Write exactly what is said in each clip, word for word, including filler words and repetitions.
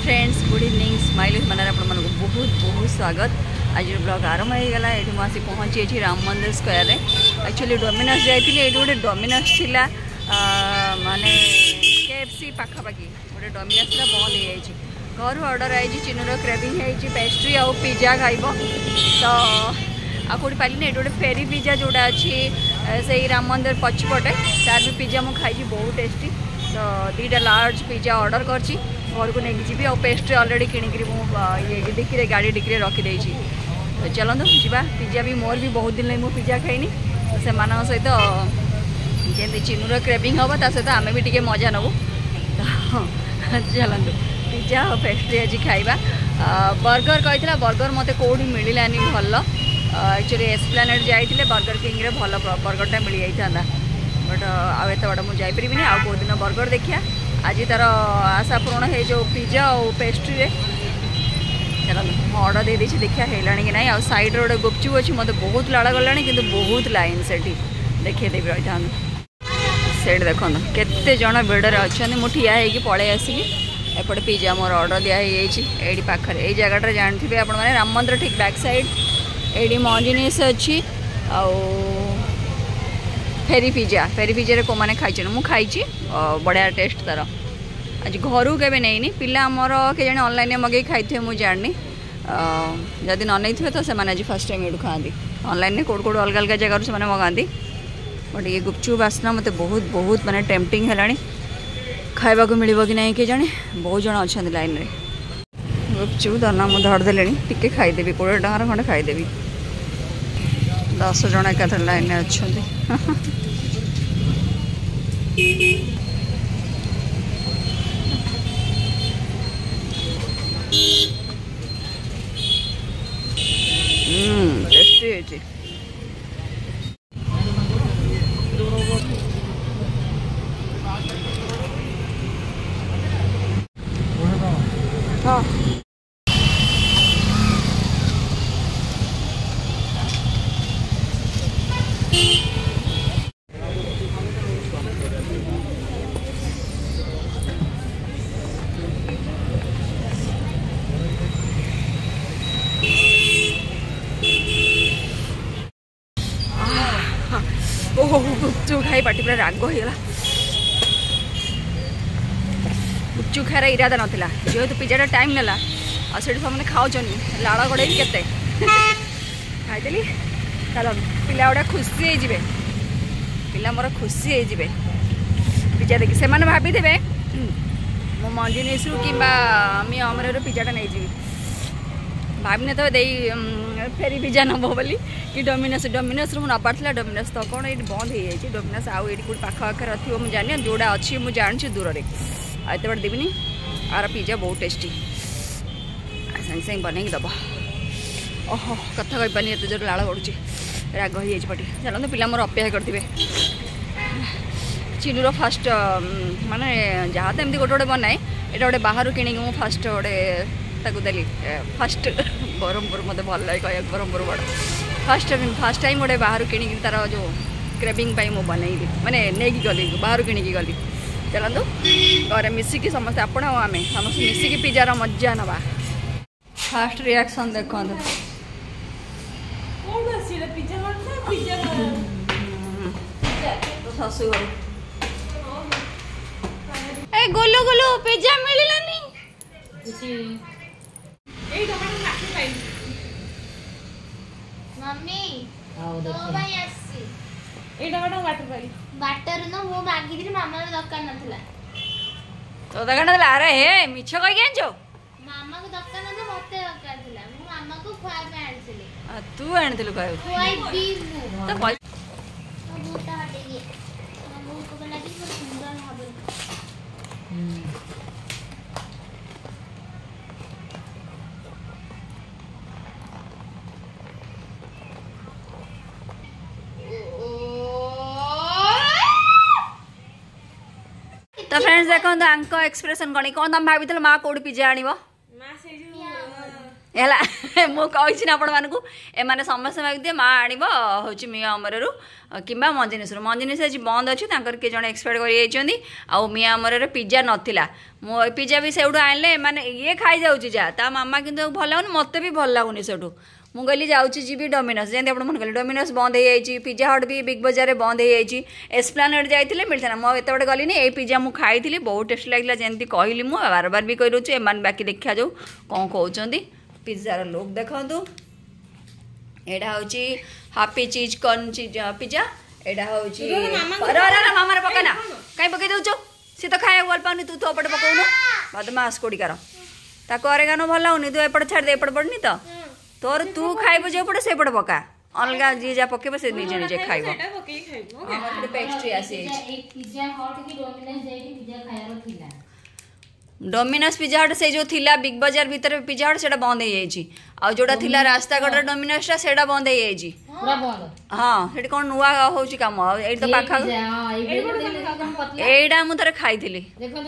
Friends good evening smile मन आप बहुत बहुत स्वागत। आज ब्लॉग आरंभ हो गला। ये मुझे पहुँची ये राम मंदिर स्क्वायर में। एक्चुअली डोमिनोज जाइए ये गोटे डोमिनोज थिला माने केएफसी पाखापाखि गोटे डोमिनोज था बंद हो जाए। घर ऑर्डर आई चिनुर क्रेविंग है पेस्ट्री आउ पिज्जा खाइब तो आ कौटी पाइली ना ये गोटे फेरी पिज्जा जोड़ा अच्छी से राम मंदिर पछपटे तार भी पिज्जा मुझे खाई बहुत टेस्टी। तो दीटा लार्ज पिज्जा ऑर्डर कर घर को लेकिन जी आ पेस्ट्री अलरेडी किणिक ये डिक्की गाड़ी डिक्की रखीदे। तो चलते जा पिज्जा भी मोर भी बहुत दिन लगे पिज्जा खाइनी तो से सहित जमी चिनुर क्रेविंग हम ता सहित आम भी टे मजा नबू। तो चलते पिज्जा और पेस्ट्री आज खाइबा। बर्गर कही बर्गर मत कौटी मिलानी भल एक्चुअली एस्प्लानेड जाइए बर्गर किंग रे भल बर्गरटा मिल जाता बट आउ एत बड़ा मुझे जापरि आउ कौ दिन बर्गर देखिया। आज तार आशा पूर्ण है जो पिज्जा और पेस्ट्री रे चलो ऑर्डर दे देछि देखिया हेलानी कि नहीं। आ साइड रोड गुपचुप अच्छी मत बहुत लाड़ गलानी कि बहुत लाइन से देखे देवी रही था सेठ देखो केते जन भिड़े अच्छा मुझे ठिया होगी पलि आसिली एपटे पिज्जा मोर ऑर्डर दिखाई ये पाखे ये जगह जानते आप राम मंदिर ठीक बैक साइड ये मॉन्जिनियस अच्छी आ फेरी पिज्जा फेरी पिज्जा को मैंने खाई मुझे खाई बढ़िया टेस्ट तार। आज घर के नहीं पिला आमर के जाने ऑनलाइन मगे खाई थे मुझे जाननी जदि न नहीं थे तो से आज फर्स्ट टाइम ये खाती ऑनलाइन कौट कौट अलग अलग जगह से मगाती बट ये गुपचुप आसना मत बहुत बहुत माने टेम्पटिंग है खाइबा को मिल कि नहीं के जाने बहुत जन अच्छा लाइन रे गुपचुप दाना मुझे धरदे टिके खाईदेवी कोड़े टकर खंडे खाईदेवी दस जन एक लाइन में अच्छा टेस्टी है। हाँ गुपचुप खाई पाटी पूरा राग होगा। गुपचुप खार इरादा नाला जेहेतु पिज्जा टाइम नेला आ सब खाऊन लाड़ गड़े के खाईदेली चल पिला गुड़ा खुशी हो पिला मोर खुशी हो पिज्जा देखी से भावीदे मो मंजिनिस कि अमर पिज्जाटा नहीं जी भाविने तो दे फेरी पिज्जा नब बोली कि डोमिनोज डोमिनोज रु नबार था डोमिनोज तो कौन ये बंद हो जाए डोमिनोज आउ ये कौट पाखे थी मुझे जानी जोड़ा अच्छी मुझे जानी दूर में आते बड़े देवी आर पिज्जा बहुत टेस्टी सागे सागे बनई दब ओहो कथा कही पानी एत जोर लाड़ गड़ुचे राग हो पटी चलते पिला मोर अपेक्षा करेंगे चिनुर फास्ट माने जहाँ तो एमती गोटे गोटे बनाए यहाँ गोटे बाहर किणी मुझे फास्ट गोटे देली फास्ट ब्रह्मपुर मत भल लगे कह ब्रह्मपुर बड़ फास्ट फास्ट टाइम गोटे बाहर किणी तार जो क्रेविंग मुझे बनईली माने नहीं गली बाहर किणी गली। चलतु घर मिसिकी समस्त आपण आम समस्त मिसिकी पिज्जार मजा नवा। फास्ट रिएक्शन देखो शाशु ए गोलू गोलू पिज्जा मिललानी मम्मी आओ तो देखो भाई आसी एटा बटा वाटर पाई बाटर न मो मागी दिली मामा रे दरकार नथिला तो दगन अरे हे मिछ कह के जो मामा को दरकार न मते दरकार थिला मो मामा को खुआई पे आनथिली आ तू आनथिलु कहू खुआई भी मु तो बोल बूटा हटे गे मम्मी को लगी बहुत सुंदर हबे तो फ्रेंड्स देखो आंक एक्सप्रेशन कौन कौन तुम भाभी माँ कौट पिज्जा आण है मु कही आपण मानक एमाने समस्त मागिदे माँ आणव हूँ मिया अमरु कि मंजिनेश्वर मंजिनेश्वर आज बंद अच्छी किए जन एक्सपायर कर आउ मिया अमर पिज्जा नाला मो पिज्जा भी से आनले माने ये खाई जाऊँगी जा ता मामा किंतु भल लगुनि मत भी भल लगुनि से मुझे कहली जाऊँगी जी डोमिनोस जमी आप मन कहले डोमिनोस बंद हो जाए पिज्जा हट भी बिग बजार में बंद हो जाए एस्प्लानेड जाइए मिलता मुझे एत गली ये पिज्जा मुझे खाई बहुत टेस्ट लगे जमी कहली मुझे बार बार भी कही दूसरी एम बाकी देखा जाऊ कौन कहते पिज्जार लुक देखु यहाँ हूँ हापी चीज कॉर्न चीज पिज्जा यहाँ हूँ मामार पकाना कहीं पकई दौ सी तो खाया भल पाऊनी तू तो एपटे पकाउनु बदमास कोड़िकार ताको अरेगानो भल लगुनि तू एपटे छाड़ दे एपटे पड़नी तो तोर तू खाइब जो एपटे से पका अलग जी जा पकेब से निजे निजे खाइब पेस्ट्री आसी डोमिनोस पिज्जा हट से जो थिला बिग बाजार भीतर पिज्जा हट से बंद हो जाए आ जोटा थिला रास्ता कड़े डोमिनोस टा सेटा बंद हो जाए हाँ से कौन नुआ हो काम ये तो पाखा एटा मु थरे खाई थी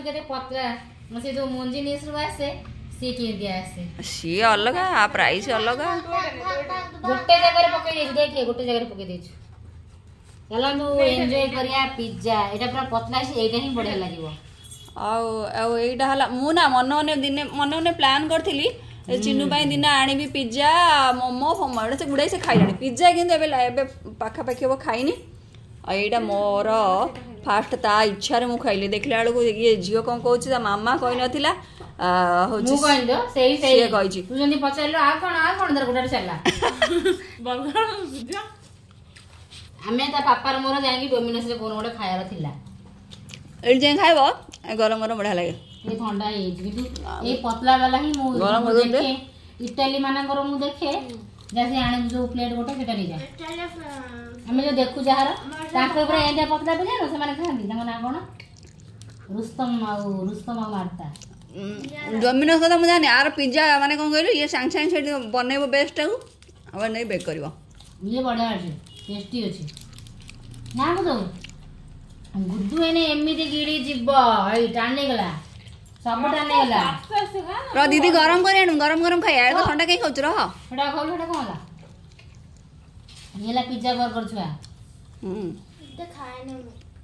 सी अलग आ प्राइस अलग गोटे जगह पकई देखिए गोटे जगह पकई देछु चलनु एन्जॉय करिया पिज्जा एटा पूरा पतला से एटा ही बढ़िया लागिवो आउ एटा हला मु ना मन मन दिन मन मन प्लान करथिली चिन्नू पाई दिन आनिबी पिज्जा मोमो फोमो एटा से गुडाई से खाइलानी पिज्जा किंतु एबे एबे पाखा पाखी हो खाइनी आ एटा मोर फास्ट ता इच्छा रे मु खाइली देखला बेलू ये झियो कौन कहूँ ता मामा कही नथिला मु कहि दो सेही सेही कहि छी तू जंदी पचारलो आ कोन आ कोन दर गुडार चला बर्गर पिज्जा हमें ता पापा मोर जाई डोमिनोस रे कोन गोटे खायार थिला एल जे खाइबो गरम गरम बढ़िया लगे ये ठंडा है किंतु ये पतला वाला ही मु गरम देखे इटाली मानकर मु देखे जैसे आने जो प्लेट गोटे सेटा नहीं जाए हमें जो देखु जहार ताके ऊपर एंडा पतला पे जानो से माने खांदी ताको ना कोन रुस्तम आउ रुस्तम आउ मारता डोमिनोस का मुझे जाने यार पिज्जा माने कौन कहलु ये सांग सांग से बनैबो बेस्ट आउ अब नहीं बेक करबो ये बढ़िया अछि टेस्टी अछि ना बुझो गुड्डू एने एमिति गिड़ी जिब्बो एई टाने गला सब टाने गला र दीदी गरम करे गरम गरम खाइ यार तो ठंडा कहीं खाउछ रह एटा खाउ एटा कोनला येला पिज्जा बर्गर छुआ हम तो खाए ना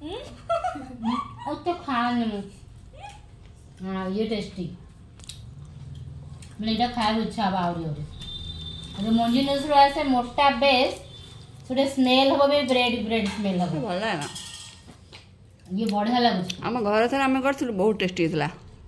ओ तो खाने मु हां ये टेस्टी मैंने एटा खाए इच्छा बा और और अरे मंजिनेस रो ऐसे मोटा बेस थोड़े स्मेल हो बे ब्रेड ब्रेड स्मेल हो भल है ना ये बढ़िया लागुछ हम घर थरे हम करथिलु बहुत टेस्टी थला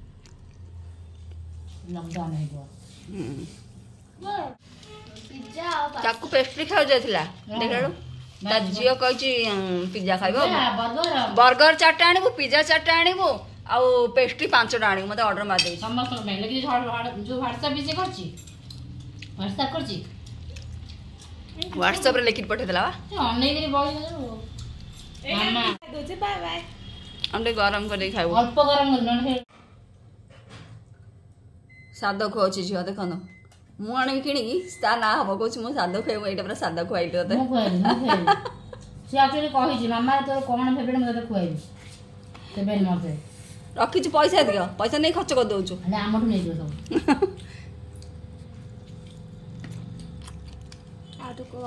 लॉकडाउन है गो हम पिज्जा और ताकू पेस्ट्री खाउ जाथिला देखलु ता जियो कहछि पिज्जा खाइबो बर्गर बर्गर चारटा आनिबो पिज्जा चारटा आनिबो आउ पेस्ट्री पांचटा आनिबो मते ऑर्डर मार देछि समस्त में लगी जो व्हाट्सएप से करछि व्हाट्सएप करछि व्हाट्सएप रे लिखि पठे देला ऑनलाइन रे बोल मामा दोजे बाय बाय हम गरम कर खाइबो अल्प गरम करन सादा खुआची झियो देखन मु आनी किणी ता ना हबो कहू मु सादा खाइबो एटा पूरा सादा खुआइली होते मु खुआइली मु खुआइली से एक्चुअली कहि छी मामा तो कोन फेवरेट मते खुआइली से बेन मते रखी छु पैसा दियो पैसा नहीं खर्च कर दउ छु अरे आमठु नै दियो सब आ तो को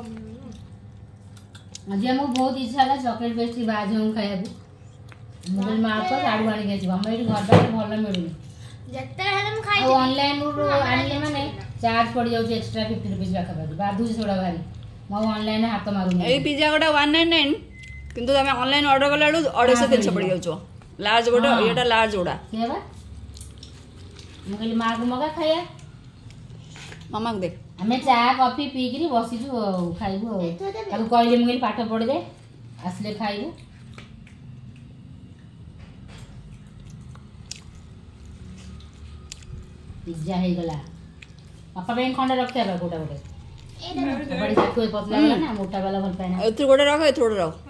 आज हमको बहुत इच्छा है चॉकलेट पेस्ट्री बाज हम खाइबू मोबाइल मार को साडू आनी गेछि हम एठी घर बाटे भलो मिलुनी जत्ते हेले हम खाइ और ऑनलाइन रो आनले माने चार्ज पड़ जाउ एक्स्ट्रा पचास रुपीस बाका बाजू बादू छोड़ा भारी मो ऑनलाइन हाथ मारू ए पिज्जा गोटा एक सौ निन्यानवे किंतु तमे ऑनलाइन ऑर्डर कला लडू दो सौ तीन सौ पड़ जाउ लार्ज गोटा एटा लार्ज गोटा के बा मोबाइल मार को मगा खाया मामा को दे हमें चा कॉफी पी करी बसी छु खाइबू ताको कहले मुगेल पाठ पढ़ दे आसले खाइबू पिज्जा हे गला पापा बेन खंडे रखते बा गोटा गोटे बड़ी साको पतला वाला ना मोटा वाला भल पाए ना एथु गोटे रख एथु गोटे रख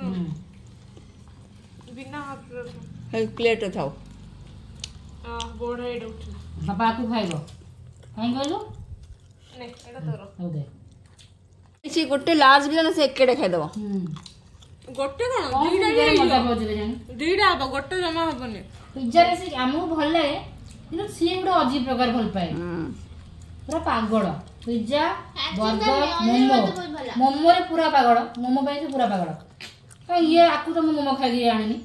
बिना हाथ रे हे प्लेट रे थाओ आ बोर्ड हेड उठला पापा को खाइबो काई कहलु ने एटा तोरो हो दे इसी गोटे लार्ज बिना से एकेडे खाइ दबो हम गोटे कोन कौन दीटा सी ही मजा पहुंचबे जानी दीटा अब गोटे जमा हबनी पिज्जा रे से हमहु भल लागे किनु सी गुडा अजीब प्रकार भल पाए पूरा पागल पिज्जा बर्गर मोमो मोमो रे पूरा पागल मोमो पे से पूरा पागल तो ये आकु तो मोमो खाई आनी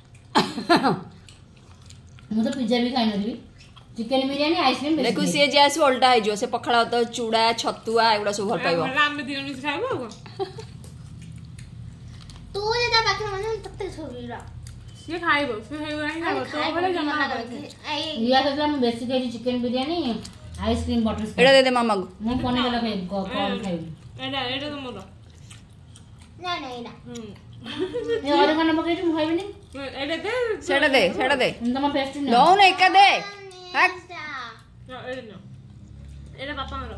मु तो पिज्जा भी खाई नथि चिकन बिरयानी आइसक्रीम देखु से जैसे उल्टा है जो से पखड़ा तो चूड़ा छतुआ एगुड़ा सब भल पाइबो राम दिन मिस खाइबो तू जेदा पाखे मन तत्ते छोरीरा से खाइबो से खाइबो नहीं खाइबो तो बोले जमा या तो हम बेसी खाई चिकन बिरयानी आइसक्रीम बटर एड़ा दे दे मामा को मु कोने वाला खाई कौन खाई एडा एडा तो मोर ना ना ना हम ये और खाना पके तुम खाइबे नहीं एडा दे सेड़ा दे सेड़ा दे तुम पेस्ट लो ना एका दे हक ना एडा ना एडा पापा मोर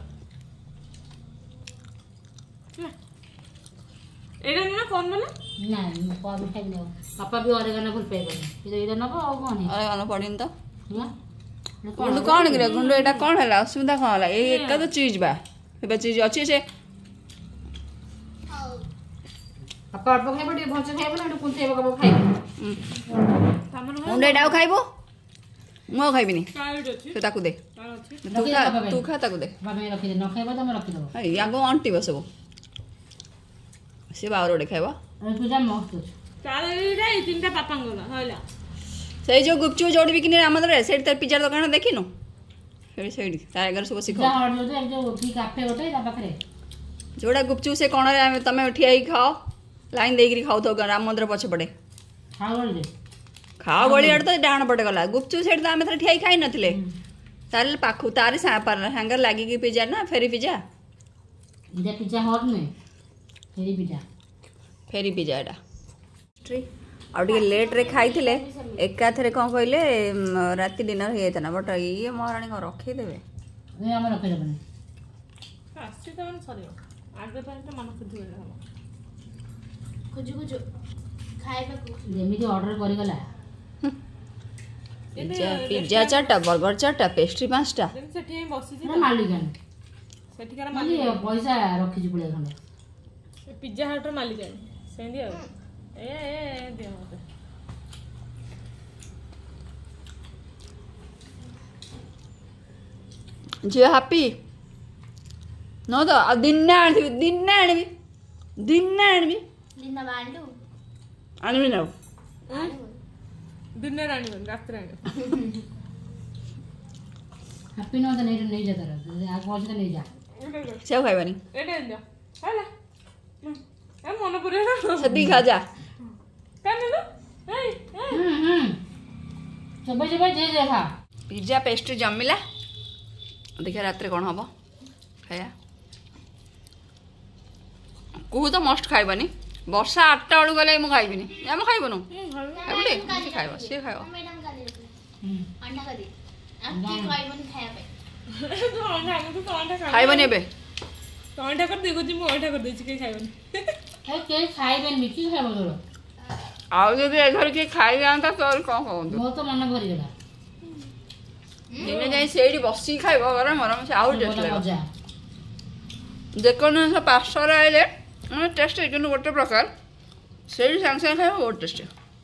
एडा ना कौन वाला ना कौन खाई नहीं पापा भी ऑरेगानो फुल पे करे ये इधर ना और कौन है अरे आनो पड़िन तो हां गुंडू कौन गिरे गुंडू एटा कौन हला असुविधा कौन हला ए एका तो चीज बा एबे चीज अछि से पापा अल्प खाइबो टे भंच खाइबो ना टे कुंते बगबो खाइबो मुंडे एटाও खाइबो मो खाइबिनी काइड अछि से ताकू दे काइड अछि तू खा तू खा ताकू दे बाबा में रखी दे न खाइबो तो मैं रखी देबो ए यागो आंटी बसबो से बावरोडे खाइबो अरे तुझा मस्त अछि तारे रे तीनटा पापा गोला होला से जो गुपचुप जोड़ी बिकने आमदरे सेठ तर पिज्जा दुकान देखिनु सेठ सेठ तार अगर सब सिखो जा हट जो एक जो की काफे होते ता पाखरे जोड़ा गुपचुप से कोण रे तमे उठिया ही खाओ लाइन देगिरी खाओ तो राम मंदिर पछे पड़े खाओ बोल खाओ गली आड़ तो डाण पटे गला गुपचुप सेठ तो आमे थरे ठिया ही खाई नथिले तारे पाखु तारे सा पर हैंगर लागी की पिज्जा ना फेरी पिज्जा इधर पिज्जा हट में फेरी पिज्जा फेरी पिज्जा एटा आ लेट रे खाई थिले एका थरे कोन कहले राति डिनर हे तना बट ये महारानी को रखी देबे ए हम रखे देबे आसी त मन सरियो आगे पर तो मन खुद होला खुजु खुजु खाइबा को जेमिति ऑर्डर करि गला पिज्जा पिज्जा चारटा बर्गर चारटा पेस्ट्री पांचटा दिन सेठी बसी ना मालिक जाने सेठी कर मालिक पैसा रखि छु पुलिया खंडे पिज्जा हट रो मालिक जाने सेंदी आ ए ए दे मते जी हैप्पी नो तो दिन आनी दिन आनी दिन आनी निन्न बांडू आनी ना दिन रानी बन रात रानी हैप्पी नो तो नहीं नहीं जाता रहा आ पहुंच के नहीं जा सेव खाइबानी एडे ले होला ए मन पुरे ना सदी खा जा काने लो ए हम्म हम्म सब सब जे जे खा पिज्जा पेस्ट्री जमिला देखिए रात कौन हम खाया कहू तो मस्ट खाइबानी वर्षा आठटा बेलू गले मुझे खाइबिनी आम खाइबनु खाइबे खाइबा सी खाइबा मैडम का दे अंडा का दे अंडा खाइबनी खाया पे तो अंडा तो तो अंडा खा खाइबनी एबे तो अंडा कर देगो जी मो अंडा कर देछि के खाइबनी ए के खाइबे मिठी खाइबो तोर आउ जदि एघर के खाइ जानता तो कौन कहूँ मो तो मन भरी गला दिने जाई सेठी बसी खाइब गरम गरम से आउ टेस्ट लागो मजा जेकोन पास्टर आइले मैं टेस्ट है किंतु गोटे प्रकार सेठी सांग सांग खाइब बहुत टेस्ट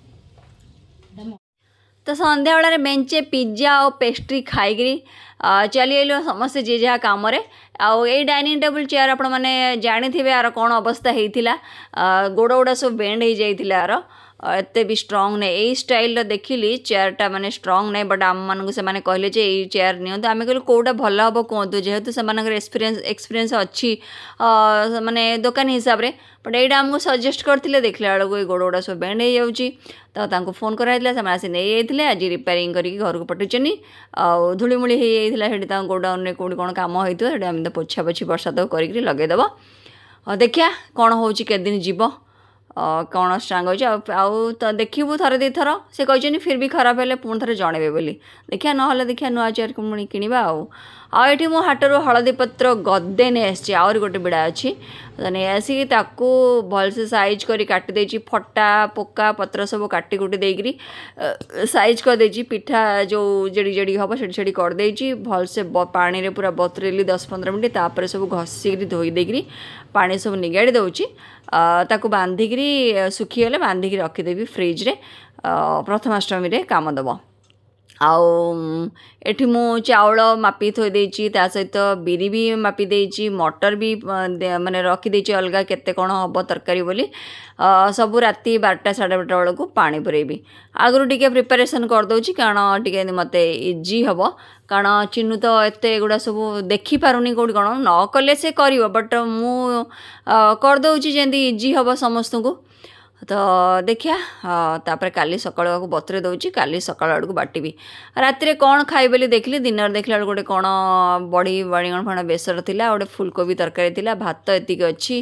तो संध्या बेला मेंचे पिज्जा और पेस्ट्री खाई चली आइल समस्ते जे जहाँ कम आउ डाइनिंग टेबल चेयर आपण मैंने जानी थे यार कौन अवस्था होता गोड़ गुड़ा सब बेंड हो जाता यार एत भी स्ट्रंग नहीं यही स्टाइल देखिली चेयरटा माने स्ट्रंग नहीं बट आम मानक से कहले जे यही चेयर नियंतु आम कहलु कौटा भल हम कहतु जेहेतु से एक्सपीरियंस एक्सपीरियंस अच्छी माने दुकान हिसाब से बट यहाँ आमको सजेस्ट करते देखला बेलू ये गोड़ गुड़ा सब बेंड हो जाऊँगी तो फोन कराई से आसी नहीं आज रिपेयरिंग करके घर को पठुचनी धूलीमूली होता गोडाउन में कौटी कौन कम होता है आम तो पोछा पोछी बर्षा तो करके लगेदेव देखिया कौन हो दिन जीव कौन स्ट्रांग हो तो देखू थरे दी थर से कहते फिर भी खराब है पुणी थे जनइबे बोली देखिया ना देखिया नुआ चेयर पुणी किणवा आठी मो हाटरू हलदी पत्र गदे नहीं आसी आहरी गोटे बिड़ा अच्छी तो नहीं आसिक ताकू भलसे साइज करी काटी देछि फटा पोका पत्र सब काटी कुटी देकरी साइज कर देछि पिठा जो जेड़ी जेड़ी हम सेठी सेठी कर देछि भलसे पानी रे पूरा बतरेली दस पंद्रह मिनट तापर सब घसीकरी धोई देकरी पानी सब निगाड़ी दउछि ताकू बांधिकी सुखीगले बांधिकी रखीदेवी फ्रिज रे प्रथमाष्टमी रे काम दब आउ एठी मु चाउल मापी थोई देछि ता सहित बिरी भी मापी देछि मटर भी माने रखी देछि अलगा केते कोन हबो तरकारी बोली सब राति बारटा साढ़े बारटा बेल को पानी पुरेबी आगु टिके प्रिपरेशन कर दउछि कारण टिके मते इजी हबो कारण चिन्नु तो एते गुडा सब देखि पारुनी कोड कोन न कले से करिवो बट मु कर दउछि जेंदी इजी हबो समस्त को तो देखिया तापर काली सकाळ को बतरे दउछि काली सकाळ आड़ को बाटीबी राति रे कोन खाइ बोली देखली दिनर देखला गोटे कोन बड़ी बाणीगण फण बेसर थिला गोटे फुलकोबी तरकारी थिला भात एतिक अछि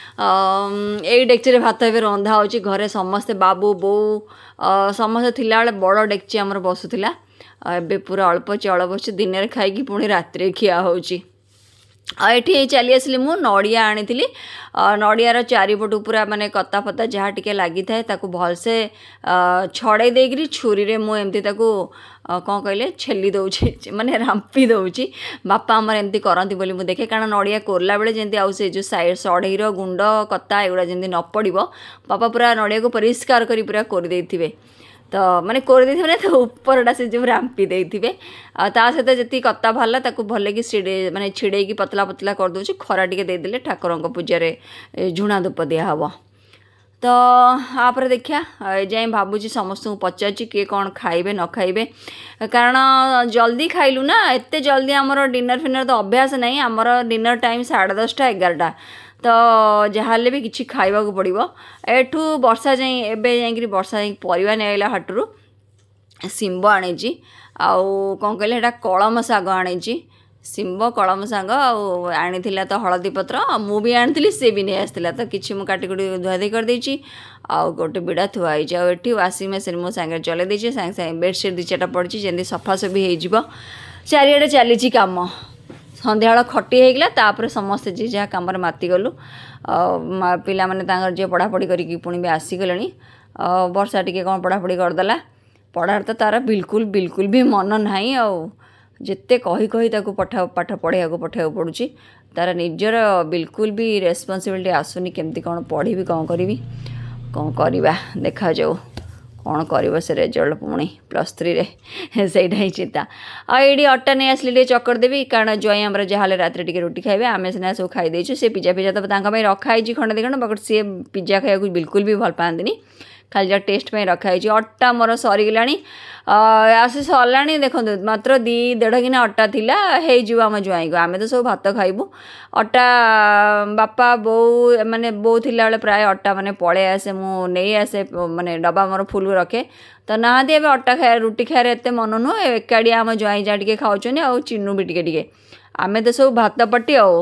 एई डेक्ची रे भात एबे रंधा होछि घरे समस्त बाबू बो समस्त थिला बेले बड़ डेक्ची हमर बसुथिला एबे पूरा अल्प चाउल बसि दिन रे खाइ की पुणी राति रे खिया होछि ये चली आसली मु नड़िया आनी नड़ियार चारिपटू पूरा माने कता फता जहाँ टिके लगी थाए ताकू भलसे छड़े देकरी छुरी रे मु एमती ताकू कौन कहले छेली दउछि माने रांपी दउछि बापा हमर एमती करंती बोली मु देखे कारण नड़िया कोरला बेले जेंती आउ से जो साइड सढ़ईर गुंड कता एगुड़ा जेंती न पड़िबो बापा पूरा नड़िया को परिष्कार करी पूरा कर देथिबे तो माने कर देथिबे ना तो ऊपरटा से जो रांपी देथिबे आ ता सहित जति कत्ता भल्ला ताकू भले कि छिड़े माने छिड़े की पतला पतला कर दउछि खरा टिके दे देले ठाकुरंक पूजा रे झुणा धूप दिया हबो तो आपरे देखिया जाई भाबुची समस्त को पचाची के कोन खाइबे न खाइबे कारण जल्दी खाइलु ना एते जल्दी हमर डिनर फिनर तो अभ्यास नहीं हमर डिनर टाइम साढ़े दसटा एगारटा तो जहाँ भी किसी खाइबा को पड़ो एठू वर्षा जाई एबे जाई वर्षा जाई परिवा नेला हाटरू शिंब आनी आउ कौन कहले हेटा कलम शाग आनी शिंब कलम शाग आनी तो हलदी पत्र मु भी आनी सी भी नहीं आसला तो किसी मुझे काटिकुटी धुआधुई कर देछि आउ गोटे बिड़ा थुआई आउ एठी वाशिंग मशीन मो सांगे चले देछि सांगे सांगे बेडसीट दी चारटा पड़ी जेंती सफासफी हो चारिआडे चली काम संध्या खटी होगला तापर समस्ते जी जहाँ कम माति गलु पिला माने तांगर जे पढ़ापढ़ी करी पुणी भी आसीगले वर्षा टिके कौन पढ़ापढ़ी करदेला पढ़ार तो तार बिल्कुल बिल्कुल भी मन नाही जिते कही कही ताको पठा पाठ पढ़ाया पठाइक पड़ुछि तार निजर बिल्कुल भी रेस्पॉन्सिबिलिटी आसुनी केमती कौन पढ़ी कौन करी कौन करवा देखा जाऊ कौन कर से रेजल्ट पुणी प्लस थ्री रे सहीटा ही चिंता आईडी अट्टा नहीं आसली चक्कर देवी कारण जई आम जहाँ रात टे रुटी खाइबे आम सीना सब खाई देचु से पिज्जा पिज्जा तो रखाई खंडे दी खंड बट सी पिज्जा खाया बिल्कुल भी भल पाती खाली जहाँ टेस्ट पे रखाई अट्टा मोर सरीगला आसी सरला देखो मात्र दी देढ़ किना अट्टा थिला हो आम जुआई को आम तो सब भात खाइबू अट्टा बापा बो माने बो थिला बेले प्राय अट्टा माने पड़े आसे मु नहीं आसे माने डब्बा मोर फुल रखे तो नहांती एवं अट्टा खाया रुटी खायार एत मन नुह एकाड़ी आम जुआई जहाँ टे खाऊँ आउ चिन्नु भी टिके टिके आम तो सब भात पट्टी आउ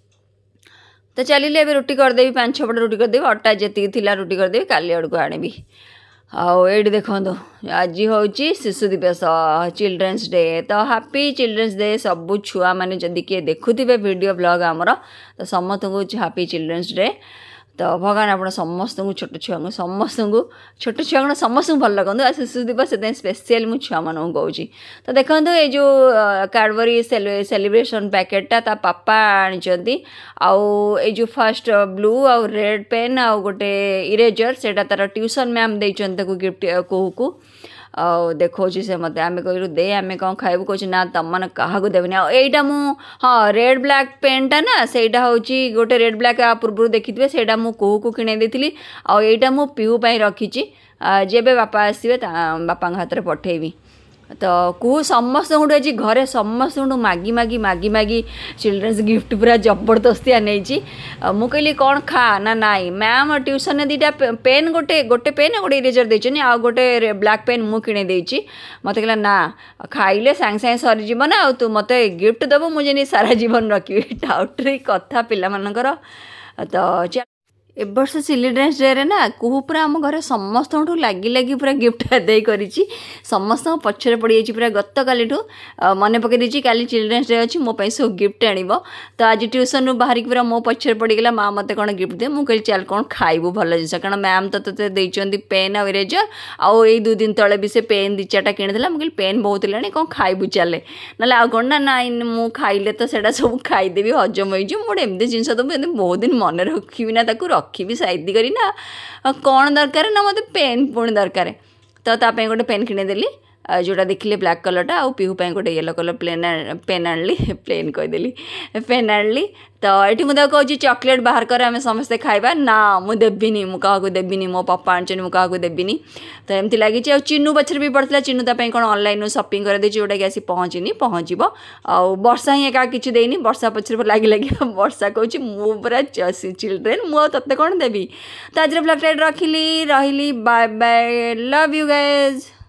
तो चलिए एवं रुटी करदेवी पांच छपट रुटी करदेवी अट्टा जी थिला रुटी करदेवी काली आड़ को आनबी आउ ये देखो आज हूँ शिशु दिवस चिल्ड्रेन्स डे तो हैप्पी चिल्ड्रेन्स डे सबू छुआ मैंने जदि किए देखुवे वीडियो ब्लॉग आमर तो समस्त को हैप्पी चिल्ड्रेन्स डे तो भगवान आप समस्त छोट छुआ समस्त छोट छुआ समस्त भल लगता आ शिशु दिवस से स्पेशल मुझे छुआ मान कौच तो देखो ये जो कैडबरी सेलिब्रेशन पैकेटा ता पापा आनी आउ ये जो फर्स्ट ब्लू आउ रेड पेन आउ गोटे इरेजर से तार ट्यूशन मैम देते गिफ्ट कहू को आ देखो से मत आम कहलु दे आम कौन खाइबू कह ना तुम मैंने क्या देवनी आईटा मु हाँ रेड ब्लैक पेनटा ना सेटा हूँ गोटे रेड ब्लैक पूर्व देखिए से मुझे को किणे देती आईटा मु पीहू रखी जेबे बापा आसवे बापा हाथ में पठेबी तो कुहू समस्त आज घरे समस्त मागी मागी मागी मागी चिल्ड्रेन्स गिफ्ट पूरा जबरदस्तिया नहीं मु कहली कौन खा ना नाई मैम ट्यूशन दीटा पेन गोटे गोटे पेन गोटे इरेजर देछन आ गोटे ब्लैक पेन मु किणे देछि मत कहला ना खाइले सांग सांग सरीज ना आ तू मत गिफ्ट देबो मुझे सारा जीवन रखी डाउटरी कथा पिला मानकर तो ए वर्ष चिल्ड्रेन्स डे रे ना कुहू पूरा आम घर समस्त लगी लगी पूरा गिफ्ट आदाय करी समस्त पछरे पड़ जाइए पूरा गत काली मन पकई देती काली चिल्ड्रेन्स डे अच्छी मो सब गिफ्ट आनिब तो आज ट्यूशन रू बाहर पूरा मो पछरे पड़गला माँ मत कौन गिफ्ट दे मुझे चल कौन खाइबू भल जिन कारण मैम तो ते देती पेन आ इरेजर आउ ये दुई दिन तले भी से पेन दी चार्टा किणीला मुझे पेन बहुत लानी कौन खाइबू चले ना आ कौन ना ना मु खाइले तो सेटा सब खाईदेवी हजम हो मोटे एमती जिन तो बहुत दिन मन रखी ना रखी भी साइड करी ना कौन दरकार ना मत पेन पुणी दरकार तो ताप गोटे पेन किणेदेली जोटा देखिले ब्लैक कलरटा आउ पिहू गोटे येलो कलर प्लेन पेन आनली प्लेन कहीदेली पेन आनली तो ये मुझे कहूँ चॉकलेट बाहर कर आम समस्ते खाइबा ना मुझे देविनी मुझे देविनी मो पापा आनी मुझे देविनी तो एमती लगी चिन्नू पछरे भी पड़ता चिन्नू ताई कौन ऑनलाइन शॉपिंग कर देछि जोटा कि आसी पहुँचनी पहुँचब आउ वर्षा ही एका किसी देनी वर्षा पछरे लगी लगी वर्षा कहूँ मु पूरा चिल्ड्रेन मु तत्ते कौन देवी तो आज ब्लॉग टाइट रखिली रही bye bye love you guys.